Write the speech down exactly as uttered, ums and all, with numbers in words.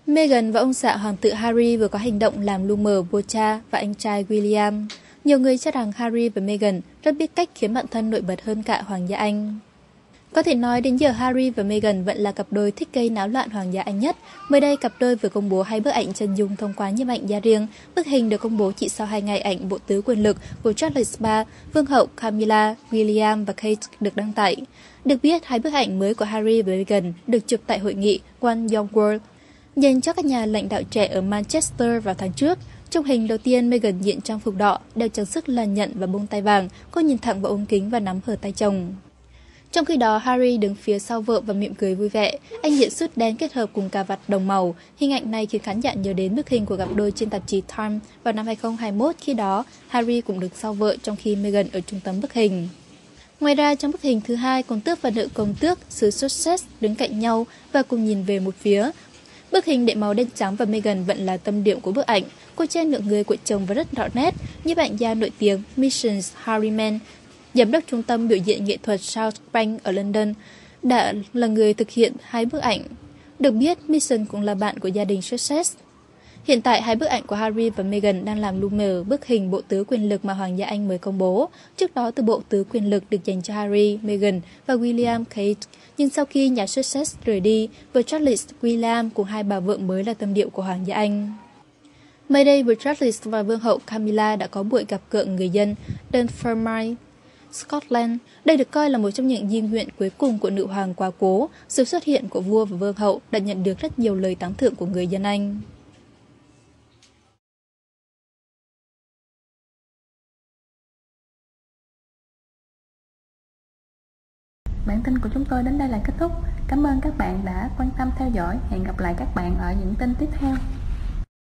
Meghan và ông xã hoàng tử Harry vừa có hành động làm lu mờ vua cha và anh trai William. Nhiều người cho rằng Harry và Meghan rất biết cách khiến bản thân nổi bật hơn cả hoàng gia Anh. Có thể nói đến giờ Harry và Meghan vẫn là cặp đôi thích gây náo loạn hoàng gia Anh nhất. Mới đây, cặp đôi vừa công bố hai bức ảnh chân dung thông qua nhiếp ảnh gia riêng. Bức hình được công bố chỉ sau hai ngày ảnh bộ tứ quyền lực của Charles đệ nhị, Vương hậu Camilla, William và Kate được đăng tải. Được biết, hai bức ảnh mới của Harry và Meghan được chụp tại hội nghị One Young World dành cho các nhà lãnh đạo trẻ ở Manchester vào tháng trước. Trong hình đầu tiên, Meghan diện trang phục đỏ, đeo trang sức là nhẫn và bông tai vàng. Cô nhìn thẳng vào ống kính và nắm hở tay chồng. Trong khi đó, Harry đứng phía sau vợ và mỉm cười vui vẻ. Anh diện sút đen kết hợp cùng cà vạt đồng màu. Hình ảnh này khiến khán giả nhớ đến bức hình của cặp đôi trên tạp chí Time vào năm hai không hai mốt. Khi đó, Harry cũng đứng sau vợ trong khi Meghan ở trung tâm bức hình. Ngoài ra, trong bức hình thứ hai, công tước và nữ công tước xứ Sussex đứng cạnh nhau và cùng nhìn về một phía. Bức hình đệ màu đen trắng và Meghan vẫn là tâm điểm của bức ảnh. Cô trên nửa người của chồng và rất rõ nét. Nhiếp ảnh gia nổi tiếng Missions Harriman, giám đốc trung tâm biểu diễn nghệ thuật South Bank ở London, đã là người thực hiện hai bức ảnh. Được biết, Mission cũng là bạn của gia đình Sussex. Hiện tại, hai bức ảnh của Harry và Meghan đang làm lu mờ bức hình bộ tứ quyền lực mà hoàng gia Anh mới công bố. Trước đó, từ bộ tứ quyền lực được dành cho Harry, Meghan và William Kate. Nhưng sau khi nhà Sussex rời đi, vợ Charles William cùng hai bà vợ mới là tâm điệu của hoàng gia Anh. Mới đây, vợ Charles và vương hậu Camilla đã có buổi gặp gỡ người dân Dunfermline, Scotland. Đây được coi là một trong những di nguyện cuối cùng của nữ hoàng quá cố. Sự xuất hiện của vua và vương hậu đã nhận được rất nhiều lời tán thưởng của người dân Anh. Bản tin của chúng tôi đến đây là kết thúc. Cảm ơn các bạn đã quan tâm theo dõi. Hẹn gặp lại các bạn ở những tin tiếp theo.